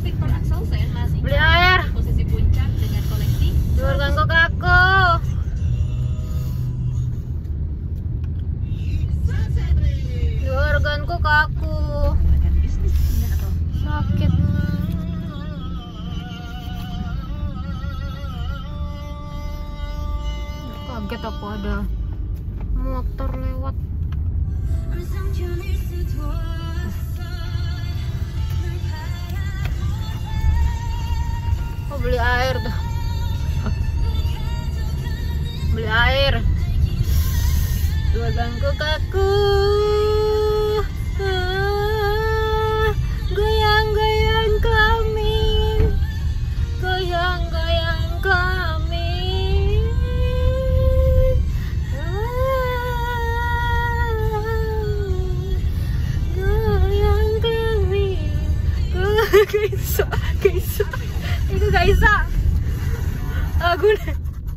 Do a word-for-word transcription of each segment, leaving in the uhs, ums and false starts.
Beli air. Di organ kok aku. Di organku kaku. Sakit. Kaget aku ada motor lewat. Oh, beli air tuh. Beli air. Dua bangku kaku. Ah, goyang-goyang kami. Goyang-goyang kami. Kaisa, Kaisa, itu Kaisa. Aku nih.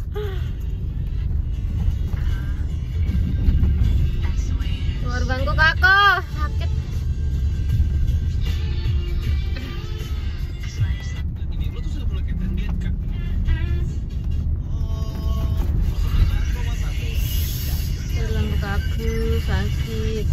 Organku kaku, sakit. Organku kaku, sakit.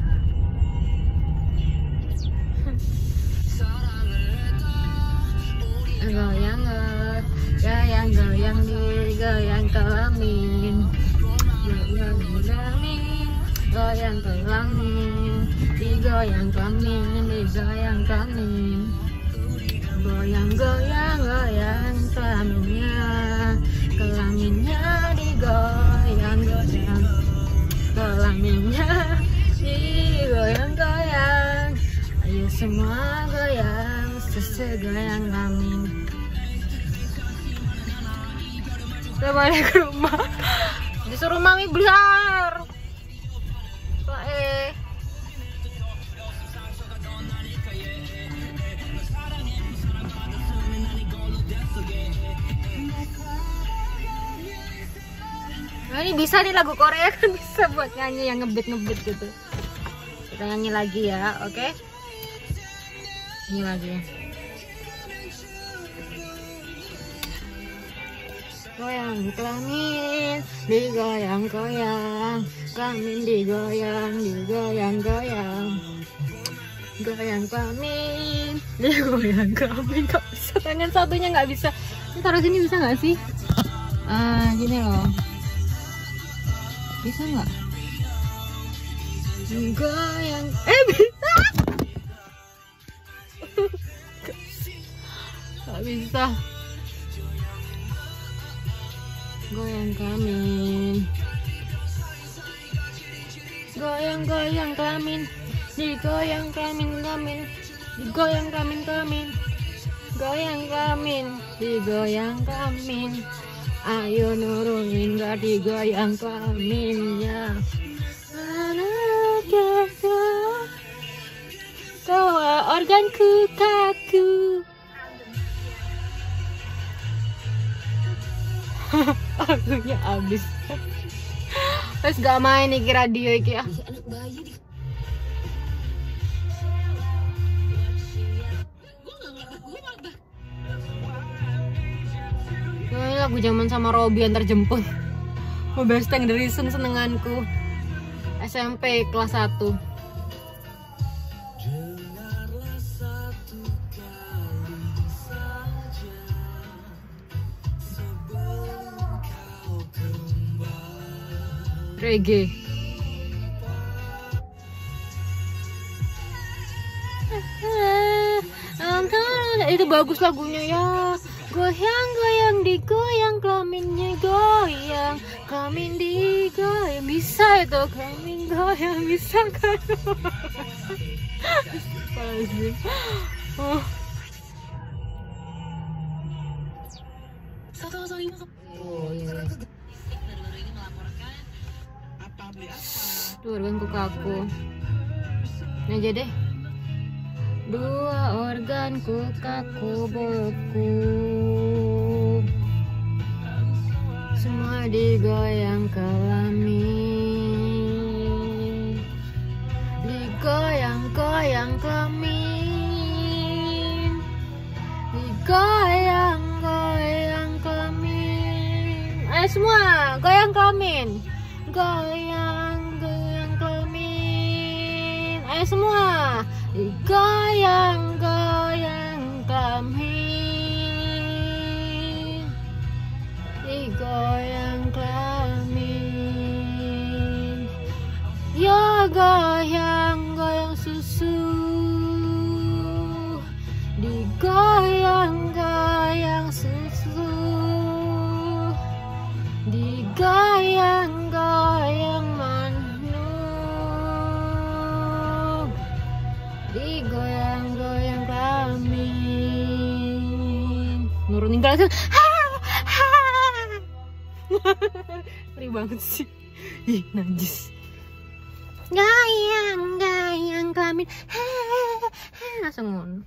Goyang, goyang, goyang di goyang kelamin, goyang kelamin, goyang kelamin, di goyang kelamin, di goyang kelamin, goyang, goyang, goyang kelaminnya, kelaminnya di goyang, goyang, kelaminnya di goyang, goyang, ayo semua goyang, sesegoyang kelamin. Udah balik ke rumah, disuruh mami beli air. Eh. Nah, ini bisa nih lagu Korea kan, bisa buat nyanyi yang ngebit-ngebit gitu. Kita nyanyi lagi ya, oke? Okay? Nyanyi lagi. Goyang kelamin, digoyang-goyang, kelamin digoyang, digoyang-goyang, goyang kelamin, digoyang kelamin. Gak bisa, tangan satunya nggak bisa. Ini taruh sini bisa nggak sih? Ah, gini loh. Bisa nggak? Goyang, eh bisa? Nggak bisa. Goyang kelamin, goyang-goyang kelamin, digoyang kelamin kelamin, digoyang kelamin kelamin, goyang kelamin, digoyang kelamin. Ayo nurunin gak digoyang kelaminnya. Anak biasa, kau organku kaku. Lagunya abis. Terus gak main nih radio iki ya. Anak bayi di. Ini lagu zaman sama Robby antar jemput. Best Thing The Reason senenganku. S M P kelas satu. Reggae. Itu bagus lagunya ya. Goyang-goyang digoyang, kelaminnya goyang, kelamin digoyang. Bisa itu, kelamin goyang, bisa kan? Oh. Oh, iya. Tuh organku kaku. Ini aja deh. Dua organku kaku beku, semua digoyang kelamin, digoyang-goyang kelamin, goyang-goyang kelamin. Ayo semua, goyang kelamin. Goyang-goyang kelamin. Ayo semua, goyang-goyang kelamin. Goyang kelamin. Ya goyang-goyang susu. Digoyang-goyang susu, digoyang-goyang manu, digoyang-goyang kelamin. Nurunin galakan. Ngeri banget sih. Ih, najis. Goyang-goyang kelamin. Langsung ngono.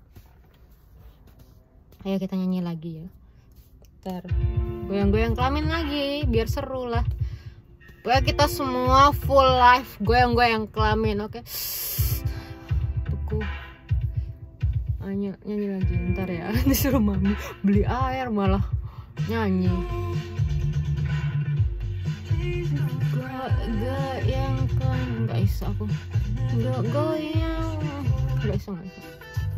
Ayo kita nyanyi lagi ya. Ntar goyang-goyang kelamin lagi biar seru lah. Pokoknya kita semua full live goyang-goyang kelamin, oke? Okay? Tuku. Ayo nyanyi lagi ntar ya. Disuruh mami beli air malah nyanyi. Goyang kelamin nggak bisa aku. Goyang nggak bisa nggak bisa.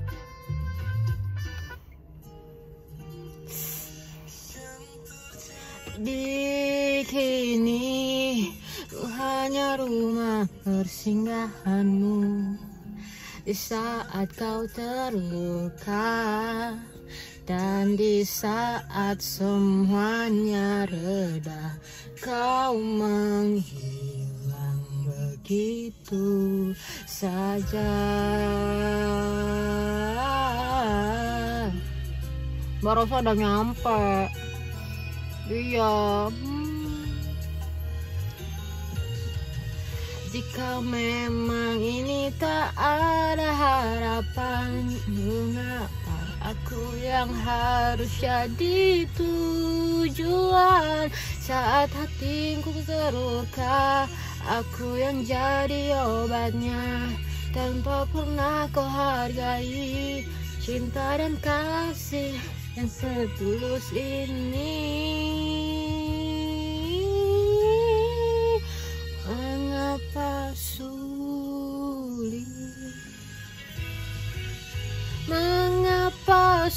Di kini ku hanya rumah persinggahanmu. Di saat kau terluka dan di saat semuanya reda, kau menghilang begitu saja. Baru udah nyampe. Iya. Hmm. Jika memang ini tak ada harapan, mengapa aku yang harus jadi tujuan? Saat hatiku terluka, aku yang jadi obatnya. Tanpa pernah kau hargai cinta dan kasih yang setulus ini. Mengapa sulit, mengapa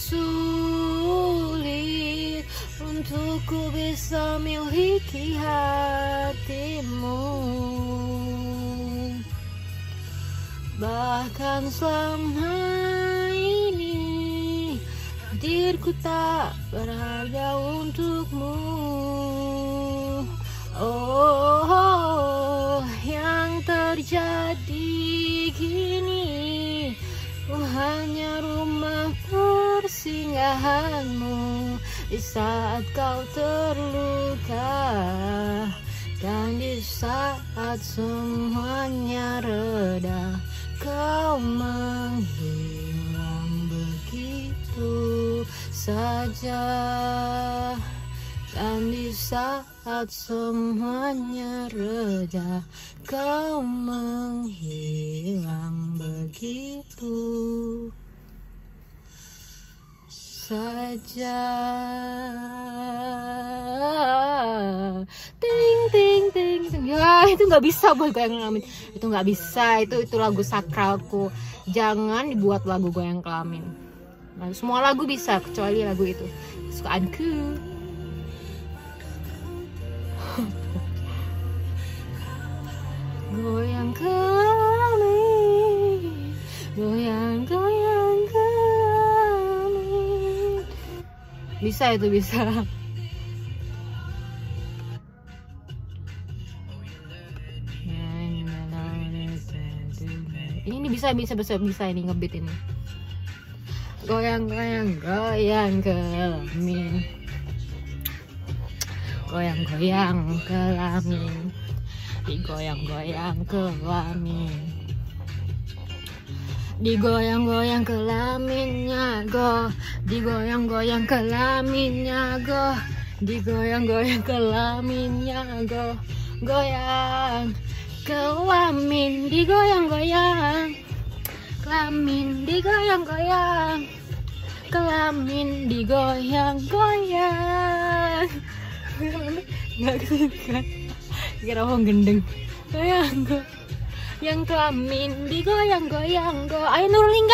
sulit untukku bisa miliki hatimu. Bahkan selama ini hadirku tak berharga untukmu. Oh, oh, yang terjadi kini, ku hanya rumah persinggahanmu. Di saat kau terluka dan di saat semuanya reda, kau menghilang begitu saja. Dan di saat semuanya reda, kau menghilang begitu saja. Ting ting ting ting. Ya itu nggak bisa buat goyang kelamin. Itu nggak bisa. Itu itu lagu sakralku. Jangan dibuat lagu goyang kelamin. Nah, semua lagu bisa kecuali lagu itu kesukaanku. Goyang kelamin, goyang goyang kelamin. Bisa itu bisa. Ini bisa bisa bisa bisa ini ngebeat ini. Goyang goyang goyang kelamin, goyang goyang kelamin, digoyang-goyang kelamin, digoyang-goyang kelaminnya go, digoyang-goyang kelaminnya go, digoyang-goyang kelaminnya go, goyang kelamin, digoyang-goyang kelamin, digoyang-goyang kelamin digoyang-goyang. Nggak kesukaan, kira mau gendeng. Goyang yang kelamin digoyang-goyang. Go, ayo Nurlingga,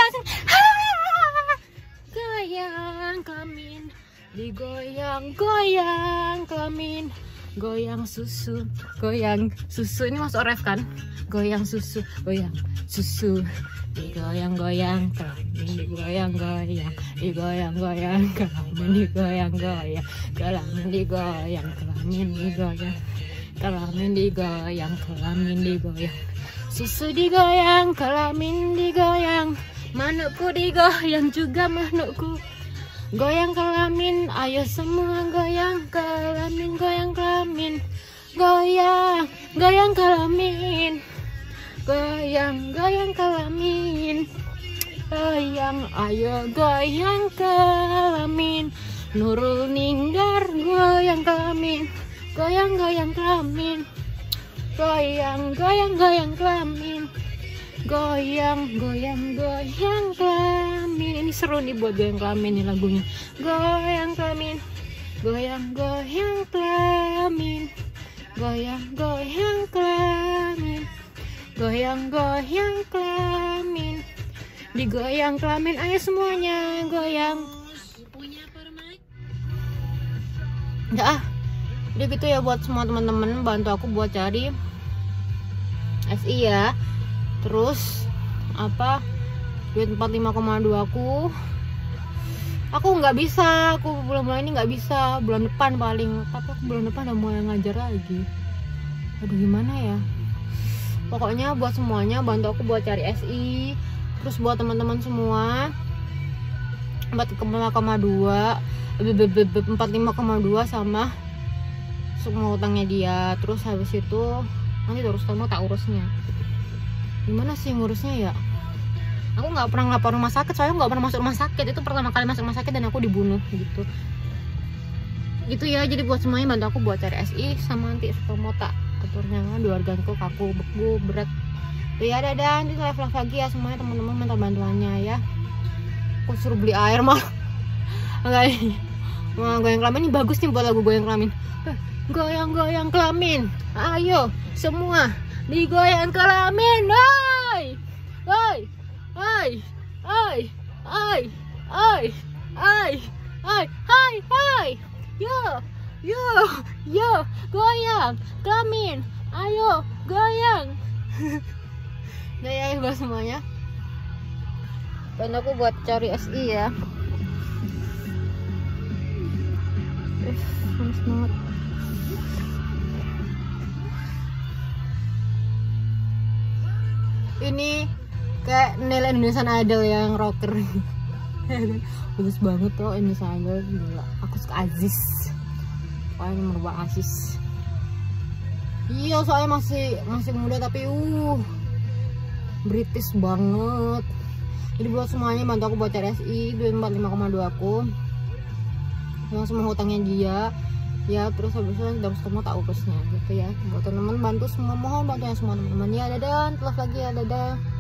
goyang kelamin digoyang-goyang kelamin. Goyang susu, goyang susu. Ini masuk ref kan? Goyang susu, goyang susu, digoyang-goyang kelamin digoyang-goyang, digoyang-goyang kelamin digoyang-goyang, kelamin digoyang, kelamin digoyang, kelamin digoyang, kelamin digoyang, susu digoyang, kelamin digoyang, manukku digoyang juga manukku. Goyang kelamin, ayo semua goyang kelamin, goyang kelamin, goyang, goyang kelamin, goyang, goyang kelamin, goyang, ayo goyang kelamin. Nurul Ninggar goyang kelamin, goyang, goyang kelamin, goyang, goyang, goyang kelamin, goyang, goyang, goyang kelamin. Ini seru nih buat goyang kelamin nih lagunya. Goyang kelamin, goyang, goyang kelamin, goyang, goyang kelamin, goyang, goyang kelamin, digoyang kelamin, ayo semuanya goyang. Udah ah, jadi gitu ya buat semua teman-teman, bantu aku buat cari S I ya. Terus apa, duit empat puluh lima koma dua aku aku nggak bisa, aku bulan-bulan ini nggak bisa, bulan depan paling, tapi aku bulan depan udah mulai ngajar lagi. Aduh gimana ya, pokoknya buat semuanya bantu aku buat cari S I. Terus buat teman-teman semua empat puluh lima koma dua empat puluh lima koma dua sama semua utangnya dia. Terus habis itu nanti terus kamu tak urusnya gimana sih ngurusnya ya. Aku nggak pernah ngelapor rumah sakit, soalnya nggak pernah masuk rumah sakit. Itu pertama kali masuk rumah sakit dan aku dibunuh gitu gitu ya. Jadi buat semuanya bantu aku buat cari S I sama nanti mau tak aturnya di organku kaku beku berat tuh ya. Dadah, nanti live live lagi ya semuanya teman-teman, minta bantuannya ya. Aku suruh beli air mah enggak. Wah, goyang kelamin ini bagus nih buat lagu goyang kelamin. Goyang-goyang kelamin, ayo semua digoyang kelamin. Hai, hai, hai, hai, hai, hai, hai, hai, hai, hai, yo, yo, yo, goyang kelamin, ayo goyang. Nah ya buat semuanya, bantu aku buat cari S I ya. Eh, panas banget. Ini kayak Nela Indonesian Idol yang rocker. Bagus banget tuh Indonesian Idol, gila. Aku suka Aziz, pokoknya merubah Aziz. Iya soalnya masih masih muda tapi uh British banget. Jadi buat semuanya bantu aku buat cari S I duit empat puluh lima koma dua aku yang semua hutangnya dia ya. Terus habis itu terus semua tak urusnya gitu ya. Buat teman-teman bantu semua, mohon bantunya semua teman-teman ya. Dadah, telah lagi ya, dadah.